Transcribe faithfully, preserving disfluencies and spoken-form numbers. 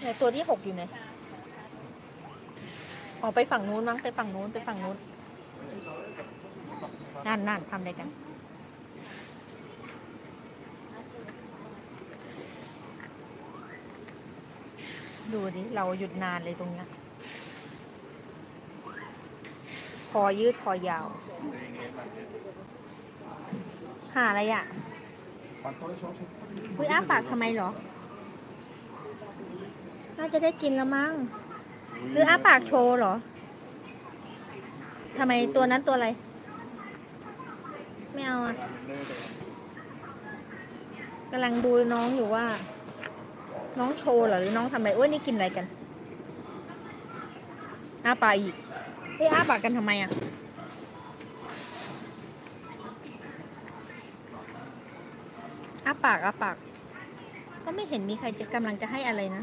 ในตัวที่หกอยู่ไหนออกไปฝั่งนู้นมั้งไปฝั่งนู้นไปฝั่งนู้นนั่นนั่นทำอะไรกันดูดิเราหยุดนานเลยตรงเนี้ยคอยืดคอยาวหาอะไรอ่ะอุ้ยอ้าปากทำไมเหรอน่าจะได้กินแล้วมั้งหรืออ้าปากโชว์เหรอทำไมตัวนั้นตัวอะไรไม่เอาอ่ะกำลังดูน้องอยู่ว่าน้องโชว์เหรอหรือน้องทำอะไรโอ้ยนี่กินอะไรกันอ้าปากอีกเฮ้ยอ้าปากกันทำไมอ่ะอ้าปากอ้าปากก็ไม่เห็นมีใครจะกำลังจะให้อะไรนะ